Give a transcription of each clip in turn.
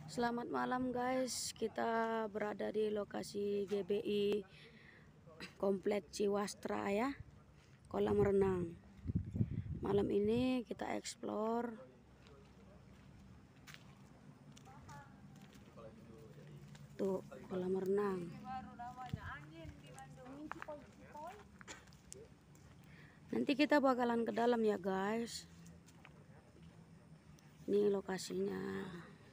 Selamat malam guys, kita berada di lokasi GBI Komplek Ciwastra ya, kolam renang. Malam ini kita explore tuh kolam renang. Nanti kita bakalan ke dalam ya guys. Ini lokasinya.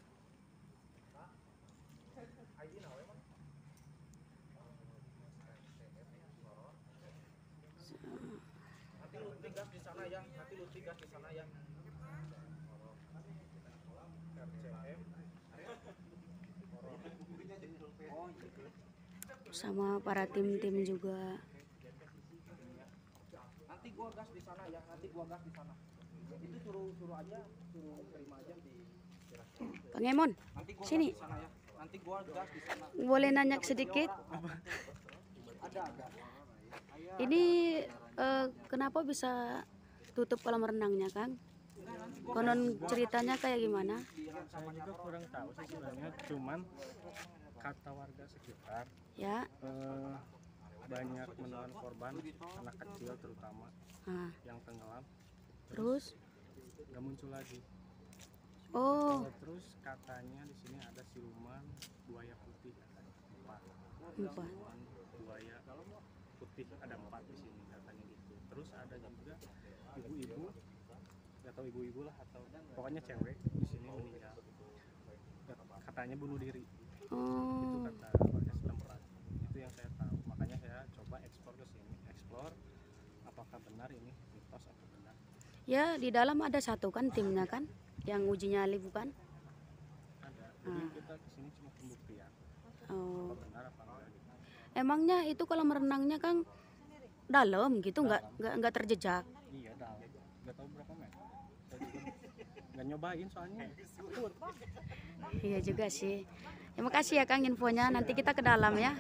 Nanti lu gas di sana ya, nanti lu gas di sana ya. Sama para tim-tim juga. Nanti gua gas di sana ya, nanti gua gas di sana. Itu suruh aja, suruh terima aja di Pengemon, sini. di sana ya. Nanti gua gas di sana. Boleh nanya sedikit? Ada. Ini kenapa bisa tutup kolam renangnya, Kang? Konon ceritanya kayak gimana? Saya juga kurang tahu sih sebenarnya, cuman kata warga sekitar Ya. banyak menelan korban anak kecil terutama Nah, yang tenggelam terus? nggak muncul lagi. Oh, Terus katanya di sini ada siluman buaya putih katanya, empat. empat. Siluman buaya putih ada 4 di sini katanya gitu. Terus ada juga ibu-ibu, nggak tahu ibu-ibu lah atau pokoknya cewek di sini meninggal. Katanya bunuh diri. Itu Oh, kata warga setempat. Itu yang saya tahu. Makanya saya coba eksplor ke sini, eksplor apakah benar ini mitos atau benar. ya di dalam ada satu kan timnya kan, yang uji nyali bukan? Ada. Jadi kita ke sini cuma pembuktian. Oh, Apa benar apa enggak gitu. emangnya itu kolam renangnya Kang dalam gitu, nggak terjejak? Iya, dalam. Nggak tahu berapa meter. Saya juga nggak nyobain soalnya. Takut. Iya juga sih. Terima kasih ya Kang infonya. Nanti kita ke dalam ya.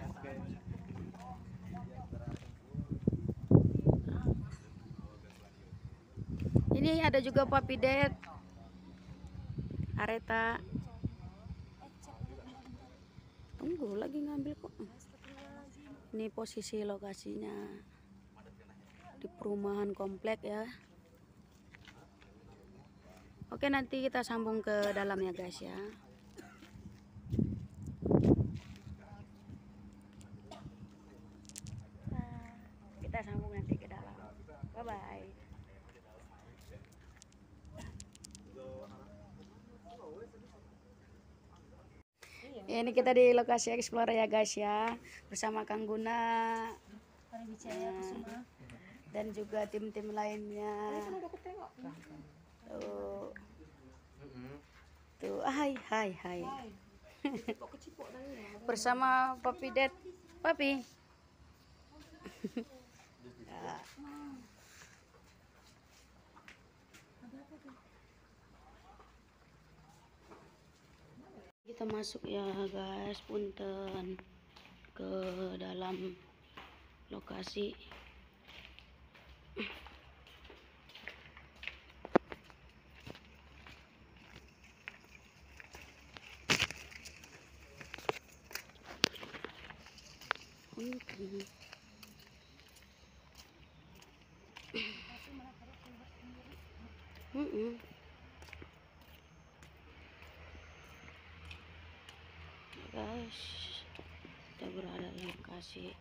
Ini ada juga Papi Ded, Areta. Tunggu lagi ngambil kok. Ini posisi lokasinya di perumahan komplek ya. Oke, nanti kita sambung ke dalam ya guys ya. Kita sambung nanti ke dalam. Bye bye. Ya, ini kita di lokasi explore ya guys ya, bersama Kang Guna dan juga tim-tim lainnya. Tuh, tuh, hai. Bersama Papi Ded, Papi. Ya. Kita masuk ya guys, punten, ke dalam lokasi. Punten. Guys, kita berada di lokasi.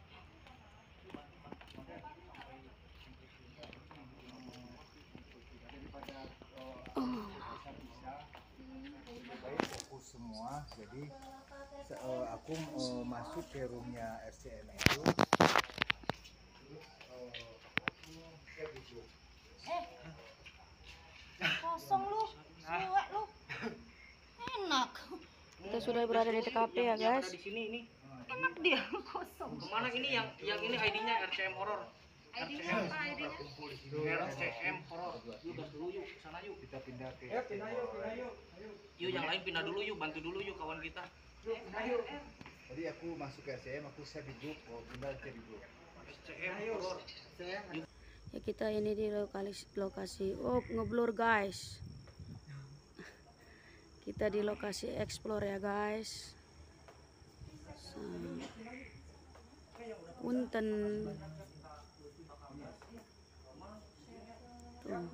Fokus semua, jadi aku masuk ke roomnya RCM itu. Kosong lu, suwek lu. Enak. Kita sudah berada di TKP ya guys. Di sini ini. Enak dia kosong. Kemana ini yang ini ID-nya RCM Horror. ID-nya apa ID-nya? RCM Horror. Yuk gas dulu yuk, sana yuk. Kita pindah ke Yuk yang lain pindah dulu yuk, bantu dulu yuk kawan kita. Tadi aku masuk ke RCM, aku save di grup, pindah ke grup. RCM Horror. Ya kita ini di lokasi. Oh, ngeblur guys. Kita di lokasi explore ya guys. Punten. Tuh.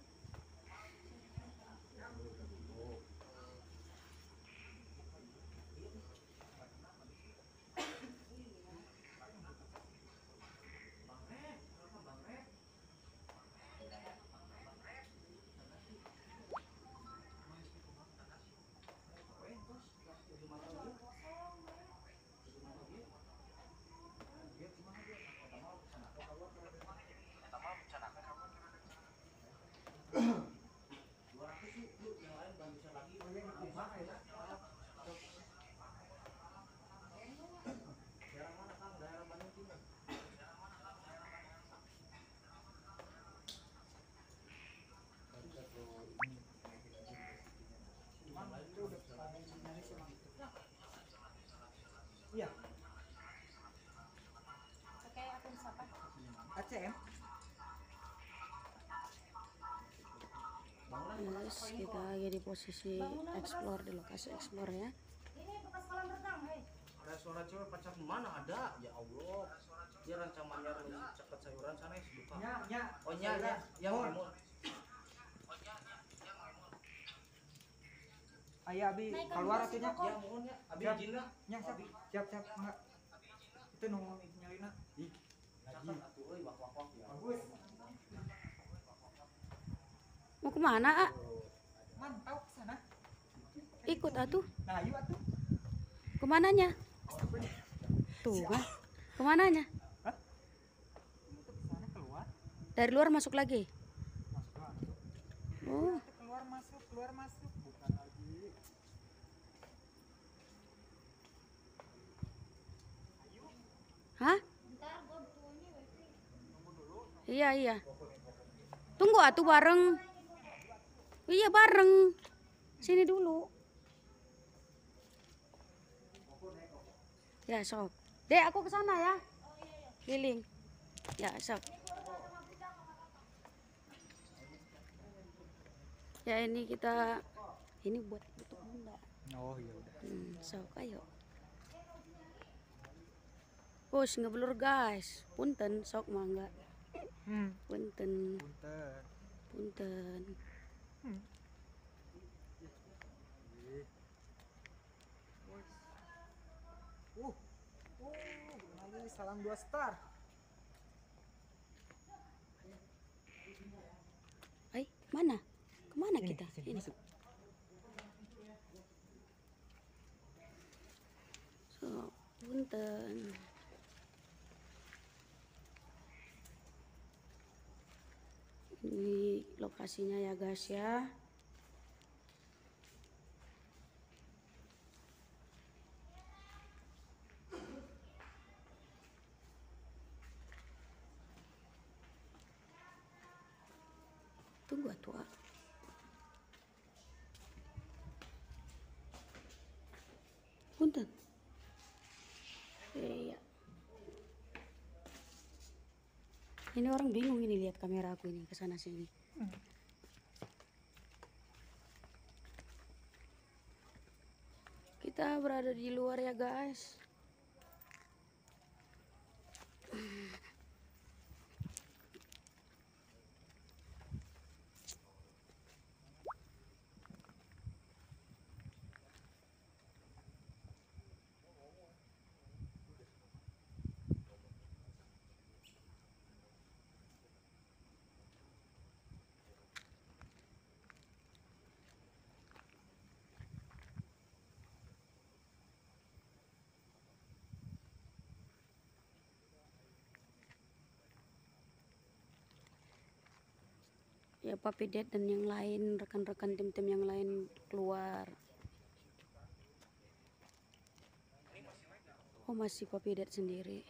Iya, Pakai akun siapa? ACM. Yes, kita lagi di posisi explore di lokasi explore ya. Ini bekas kolam renang, hei. Ada suara cewek pacar mana ada? Ya Allah. Dia rancamannya cepat sayuran sana ya buka. Oh nya yang mau. Ayo abi keluar atunya. Ya mohon ya. Abi izin lah. Nya siap mangga. Itu nu nyalina. Ih. Lagi atuh euy wak ya. Bagus. Mau kemana, A? Mantau ke sana. Ikut atuh. Nah, yuk atuh. Kemananya? Tuh kan. Kemananya? Hah? Itu ke sana keluar. Dari luar masuk lagi. Masuk. Oh, Keluar masuk, bukan lagi. hah? Bentar, gua butuh ini wifi. Iya. Tunggu atuh bareng. Iya bareng. Sini dulu. Ya sok. Dek aku ke sana ya. Keliling. Ya sok. Ya ini kita buat bunda. Oh iya udah. Sok ayo. Bos ngebelur guys. Punten sok mangga. Punten. Punten. Lagi salam 2 star. Mana? Kemana kita? Ini. Masuk. So, punten. Ini lokasinya ya guys ya. Tunggu atuh. Punten. Iya. Ini orang bingung ini lihat kamera aku ini kesana sini. Kita berada di luar ya guys. Ya Papi Ded dan yang lain, rekan-rekan tim-tim yang lain keluar. Oh masih Papi Ded sendiri.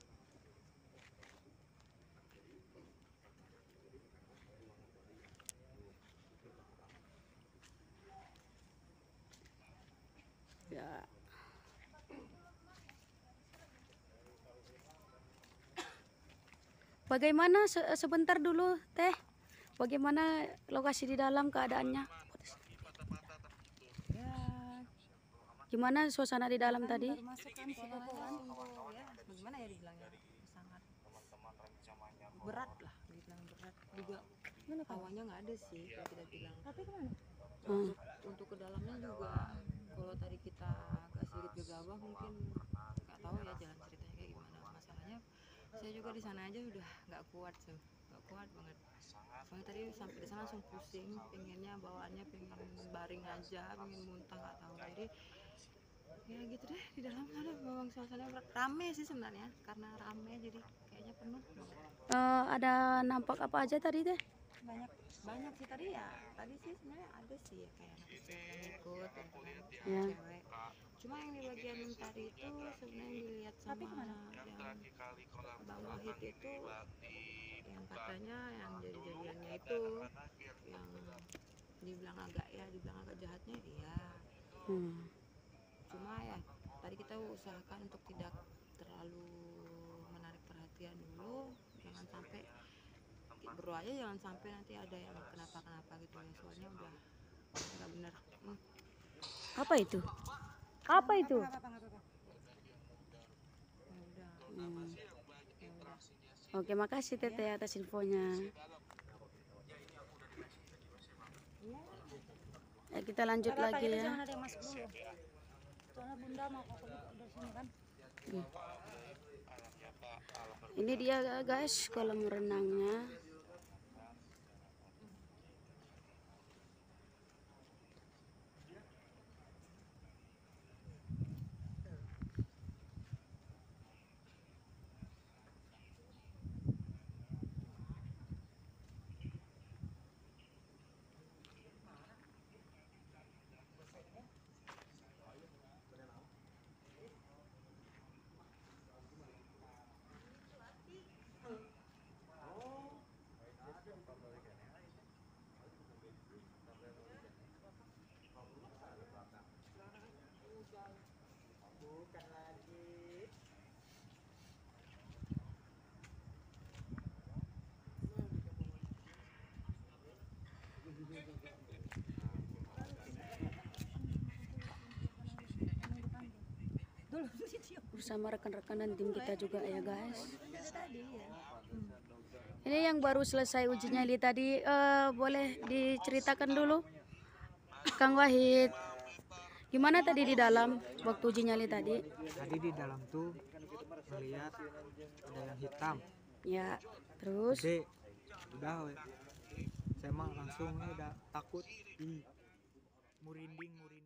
Ya. Bagaimana sebentar dulu Teh? Bagaimana lokasi di dalam keadaannya? Ya Gimana suasana di dalam tadi? Baru masuk kan suasananya sungguh ya bagaimana ya dibilangnya sangat berat lah dibilang berat juga hawanya nggak ada sih kalau tidak bilang tapi kemana untuk ke dalamnya juga kalau tadi kita agak sedikit gegabah mungkin nggak tahu ya jalan ceritanya kayak gimana masalahnya saya juga di sana aja udah nggak kuat tuh nggak kuat banget soalnya tadi sampai di sana langsung pusing pengennya bawaannya pengen baring aja pengen muntah nggak tahu jadi ya gitu deh di dalam sana memang suasana rame sih sebenarnya karena rame jadi kayaknya penuh banget. Ada nampak apa aja tadi teh? banyak sih tadi ya tadi sih sebenarnya ada sih ya kayak anak kecil yang ikut dan teman Ya. cewek cuma yang di bagian tadi itu sebenarnya yang dilihat sama yang Bang Wahid itu yang katanya yang jadi-jadiannya itu yang dibilang agak jahatnya iya cuma ya tadi kita usahakan untuk tidak terlalu menarik perhatian dulu jangan sampai berdoa aja jangan sampai nanti ada yang kenapa gitu ya soalnya udah nggak benar Apa itu? Apa itu? ya udah Oke, makasih Teteh atas infonya. Ya, kita lanjut lagi ya. Jangan ada yang masuk dulu. Soalnya bunda mau ke dari sini kan. Ini dia guys kolam renangnya. Bersama rekan-rekan dan tim kita juga ya guys. Ini yang baru selesai uji nyali tadi, boleh diceritakan dulu Kang Wahid, gimana tadi di dalam waktu uji nyali tadi? Tadi di dalam tuh melihat ada yang hitam Ya, terus gede udah we. Saya mah langsung udah takut merinding